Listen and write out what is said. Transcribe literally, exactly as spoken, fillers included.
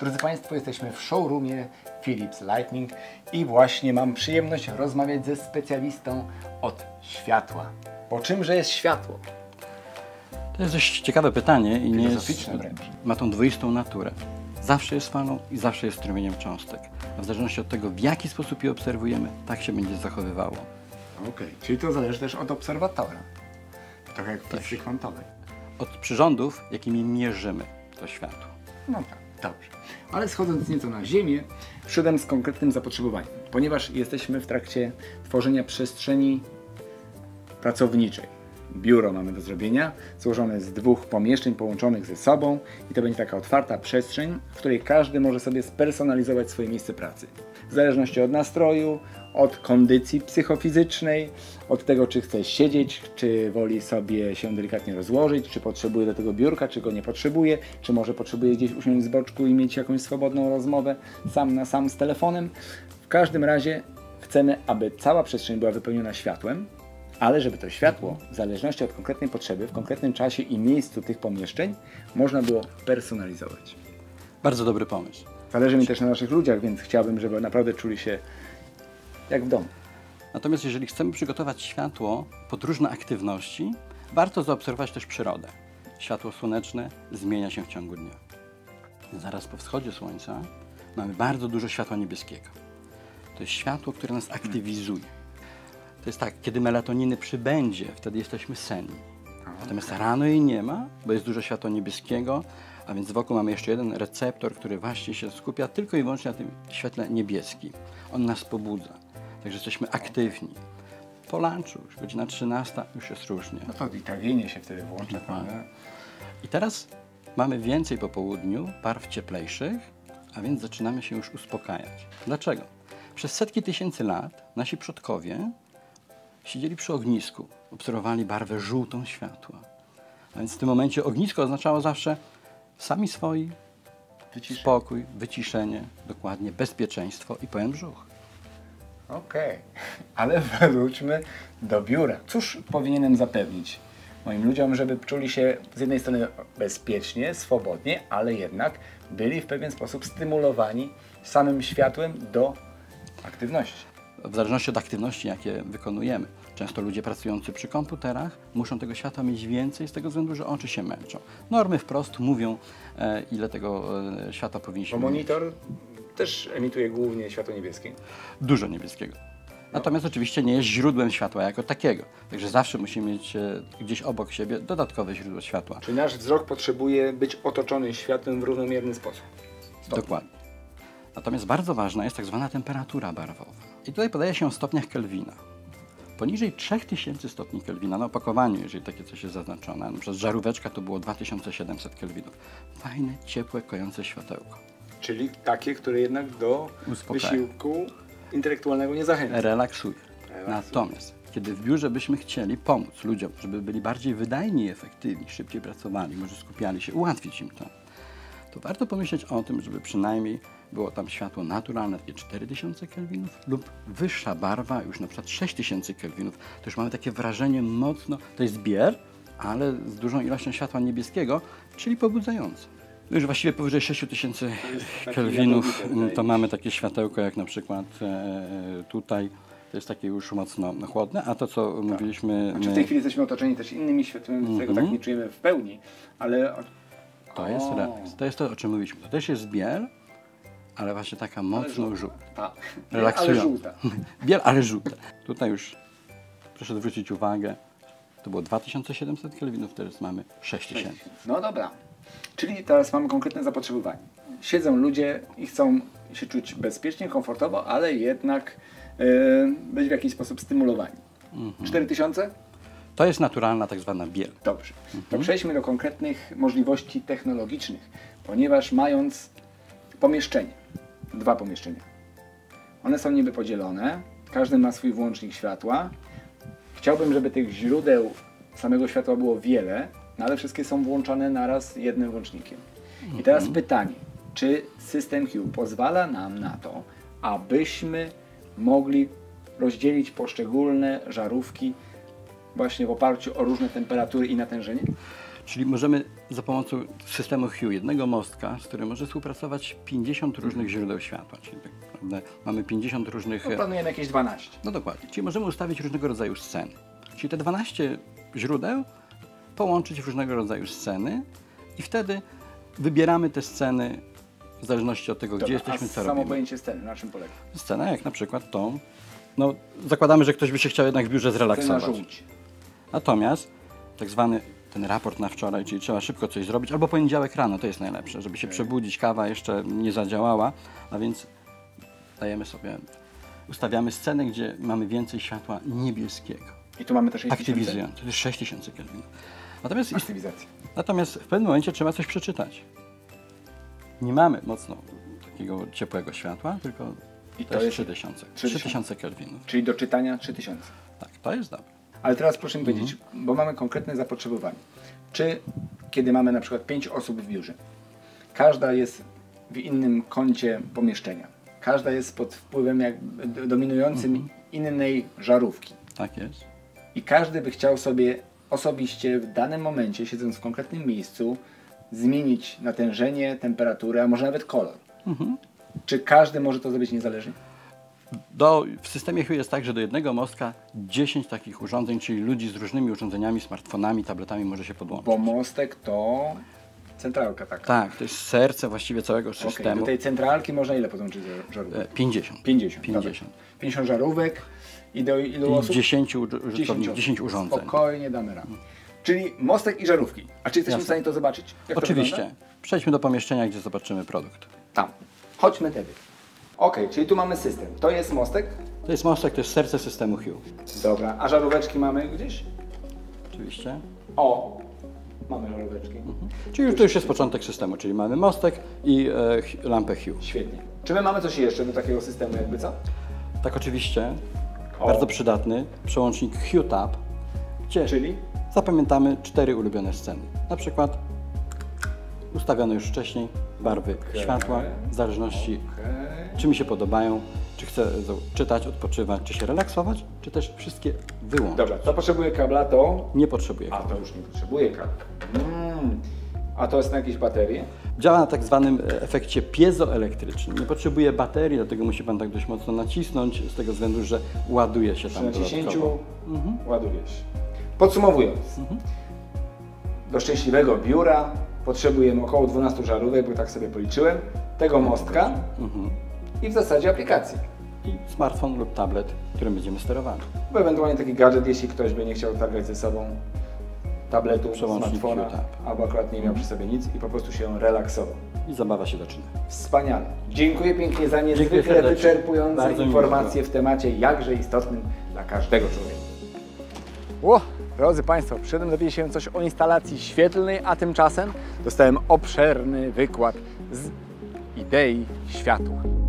Drodzy Państwo, jesteśmy w showroomie Philips Lighting i właśnie mam przyjemność rozmawiać ze specjalistą od światła. Po czymże jest światło? To jest dość ciekawe pytanie i nie jest, wręcz. ma tą dwoistą naturę. Zawsze jest falą i zawsze jest strumieniem cząstek. A w zależności od tego, w jaki sposób je obserwujemy, tak się będzie zachowywało. Okej, okay. Czyli to zależy też od obserwatora. Trochę jak w fizyce kwantowej. Od przyrządów, jakimi mierzymy to światło. No tak, dobrze. Ale schodząc nieco na ziemię, przyszedłem z konkretnym zapotrzebowaniem, ponieważ jesteśmy w trakcie tworzenia przestrzeni pracowniczej. Biuro mamy do zrobienia, złożone z dwóch pomieszczeń połączonych ze sobą i to będzie taka otwarta przestrzeń, w której każdy może sobie spersonalizować swoje miejsce pracy. W zależności od nastroju, od kondycji psychofizycznej, od tego, czy chce siedzieć, czy woli sobie się delikatnie rozłożyć, czy potrzebuje do tego biurka, czy go nie potrzebuje, czy może potrzebuje gdzieś usiąść z boczku i mieć jakąś swobodną rozmowę sam na sam z telefonem. W każdym razie chcemy, aby cała przestrzeń była wypełniona światłem, ale żeby to światło, w zależności od konkretnej potrzeby, w konkretnym czasie i miejscu tych pomieszczeń, można było personalizować. Bardzo dobry pomysł. Zależy mi też na naszych ludziach, więc chciałbym, żeby naprawdę czuli się jak w domu. Natomiast jeżeli chcemy przygotować światło pod różne aktywności, warto zaobserwować też przyrodę. Światło słoneczne zmienia się w ciągu dnia. Zaraz po wschodzie słońca mamy bardzo dużo światła niebieskiego. To jest światło, które nas aktywizuje. To jest tak, kiedy melatoniny przybędzie, wtedy jesteśmy senni. Natomiast rano jej nie ma, bo jest dużo światła niebieskiego, a więc wokół mamy jeszcze jeden receptor, który właśnie się skupia tylko i wyłącznie na tym świetle niebieskim. On nas pobudza, także jesteśmy aktywni. Po lunchu, już godzina trzynasta, już jest różnie. No to i trawienie się wtedy włącza, prawda? I teraz mamy więcej po południu, barw cieplejszych, a więc zaczynamy się już uspokajać. Dlaczego? Przez setki tysięcy lat nasi przodkowie siedzieli przy ognisku, obserwowali barwę żółtą światła. A więc w tym momencie ognisko oznaczało zawsze sami swoi, wyciszenie. Spokój, wyciszenie, dokładnie, bezpieczeństwo i pełen brzuch. Okej, okay. Ale wróćmy do biura. Cóż powinienem zapewnić moim ludziom, żeby czuli się z jednej strony bezpiecznie, swobodnie, ale jednak byli w pewien sposób stymulowani samym światłem do aktywności? W zależności od aktywności, jakie wykonujemy. Często ludzie pracujący przy komputerach muszą tego światła mieć więcej z tego względu, że oczy się męczą. Normy wprost mówią, e, ile tego e, światła powinniśmy mieć. Bo monitor mieć. Też emituje głównie światło niebieskie? Dużo niebieskiego. Natomiast no. oczywiście nie jest źródłem światła jako takiego. Także zawsze musimy mieć e, gdzieś obok siebie dodatkowe źródło światła. Czyli nasz wzrok potrzebuje być otoczony światłem w równomierny sposób. Stop. Dokładnie. Natomiast bardzo ważna jest tak zwana temperatura barwowa. I tutaj podaje się w stopniach Kelwina. Poniżej trzech tysięcy stopni Kelwina, na opakowaniu, jeżeli takie coś jest zaznaczone, przez żaróweczka to było dwa tysiące siedemset Kelwinów. Fajne, ciepłe, kojące światełko. Czyli takie, które jednak do uspokaja. Wysiłku intelektualnego nie zachęca. Relaksuje. Relaksuje. Natomiast, kiedy w biurze byśmy chcieli pomóc ludziom, żeby byli bardziej wydajni i efektywni, szybciej pracowali, może skupiali się, ułatwić im to, to warto pomyśleć o tym, żeby przynajmniej było tam światło naturalne, takie cztery tysiące Kelwinów lub wyższa barwa, już na przykład sześć tysięcy Kelwinów. To już mamy takie wrażenie mocno, to jest biel, ale z dużą ilością światła niebieskiego, czyli pobudzające. Już właściwie powyżej sześć tysięcy Kelwinów to mamy takie światełko jak na przykład e, tutaj. To jest takie już mocno chłodne, a to co tak. mówiliśmy... Znaczy w tej chwili jesteśmy otoczeni też innymi światłami, mm -hmm. którego tak nie czujemy w pełni, ale... To jest relaks. To jest to, o czym mówiliśmy. To też jest biel, ale właśnie taka mocno żółta. Tak. Relaksująca. Ale żółta. Biel, ale żółta. Tutaj już proszę zwrócić uwagę, to było dwa tysiące siedemset Kelwinów, teraz mamy sześć tysięcy. No dobra. Czyli teraz mamy konkretne zapotrzebowanie. Siedzą ludzie i chcą się czuć bezpiecznie, komfortowo, ale jednak yy, być w jakiś sposób stymulowani. Mhm. cztery tysiące? To jest naturalna tak zwana biel. Dobrze. Mhm. To przejdźmy do konkretnych możliwości technologicznych, ponieważ mając pomieszczenie, dwa pomieszczenia, one są niby podzielone, każdy ma swój włącznik światła. Chciałbym, żeby tych źródeł samego światła było wiele, no ale wszystkie są włączone naraz jednym włącznikiem. I teraz mhm. pytanie, czy system Hue pozwala nam na to, abyśmy mogli rozdzielić poszczególne żarówki właśnie w oparciu o różne temperatury i natężenie? Czyli możemy za pomocą systemu Hue, jednego mostka, z którym może współpracować pięćdziesiąt różnych źródeł światła. Czyli tak naprawdę mamy pięćdziesiąt różnych... No, planujemy jakieś dwanaście. No dokładnie. Czyli możemy ustawić różnego rodzaju sceny. Czyli te dwanaście źródeł połączyć w różnego rodzaju sceny i wtedy wybieramy te sceny w zależności od tego, Dobra, gdzie jesteśmy, co samo robimy. pojęcie sceny, na czym polega? Scena jak na przykład tą, no zakładamy, że ktoś by się chciał jednak w biurze Scena zrelaksować. żółć. Natomiast tak zwany ten raport na wczoraj, czyli trzeba szybko coś zrobić, albo poniedziałek rano, to jest najlepsze, żeby się Okay. przebudzić, kawa jeszcze nie zadziałała, a więc dajemy sobie, ustawiamy scenę, gdzie mamy więcej światła niebieskiego. I tu mamy też sześć tysięcy? Aktywizując, to jest sześć tysięcy kelwinów. Natomiast, ist, Aktywizacja. natomiast w pewnym momencie trzeba coś przeczytać. Nie mamy mocno takiego ciepłego światła, tylko I to, to jest jest trzy tysiące. trzy trzy tysiące kelwinów. Czyli do czytania trzy tysiące. Tak, to jest dobre. Ale teraz proszę mi powiedzieć, Mhm. bo mamy konkretne zapotrzebowanie. Czy kiedy mamy na przykład pięć osób w biurze, każda jest w innym kącie pomieszczenia, każda jest pod wpływem jakby d- dominującym Mhm. innej żarówki Tak jest. i każdy by chciał sobie osobiście w danym momencie, siedząc w konkretnym miejscu, zmienić natężenie, temperaturę, a może nawet kolor. Mhm. Czy każdy może to zrobić niezależnie? Do, w systemie Hue jest tak, że do jednego mostka dziesięć takich urządzeń, czyli ludzi z różnymi urządzeniami, smartfonami, tabletami może się podłączyć. Bo mostek to centralka taka. Tak, to jest serce właściwie całego Okej, systemu. do tej centralki można ile podłączyć żar- żarówek? E, pięćdziesiąt. pięćdziesiąt. pięćdziesiąt. Dobra. pięćdziesiąt żarówek i do ilu I osób? dziesięć dziesięć użytkowników, osób. dziesięć urządzeń. Spokojnie damy radę. Czyli mostek i żarówki. A czy jesteśmy Jasne. w stanie to zobaczyć? Jak to Oczywiście. wygląda? Przejdźmy do pomieszczenia, gdzie zobaczymy produkt. Tam. Chodźmy tedy. Ok, czyli tu mamy system. To jest mostek. To jest mostek, to jest serce systemu Hue. Dobra. A żaróweczki mamy gdzieś? Oczywiście. O, mamy żaróweczki. Czyli już to już jest początek systemu, czyli mamy mostek i e, hu- lampę Hue. Świetnie. Czy my mamy coś jeszcze do takiego systemu jakby co? Tak oczywiście, O. bardzo przydatny przełącznik Hue Tab, gdzie Czyli? zapamiętamy cztery ulubione sceny. Na przykład ustawione już wcześniej barwy Okej. światła, w zależności Okej. czy mi się podobają, czy chcę zo- czytać, odpoczywać, czy się relaksować, czy też wszystkie wyłączyć. Dobra, to potrzebuje kabla, to... Nie potrzebuję. A to już nie potrzebuje kabla. Mm. A to jest na jakieś baterie? Działa na tak zwanym e, efekcie piezoelektrycznym. Nie potrzebuje baterii, dlatego musi Pan tak dość mocno nacisnąć, z tego względu, że ładuje się Przy tam naciśnięciu dodatkowo. Mhm. ładujesz. Podsumowując, do szczęśliwego biura potrzebujemy około dwunastu żarówek, bo tak sobie policzyłem, tego mostka Mhm. i w zasadzie aplikacji. I smartfon lub tablet, którym będziemy sterowani. Bo ewentualnie taki gadżet, jeśli ktoś by nie chciał targać ze sobą tabletu, Przełącznik smartfona, Hue Tab. albo akurat nie miał przy sobie nic i po prostu się relaksował. I zabawa się zaczyna. Wspaniale. Dziękuję pięknie za Dziękuję niezwykle serdecznie. wyczerpujące Bardzo mi informacje w temacie jakże istotnym dla każdego człowieka. Ło, drodzy Państwo, przyszedłem dowiedzieć się coś o instalacji świetlnej, a tymczasem dostałem obszerny wykład z idei światła.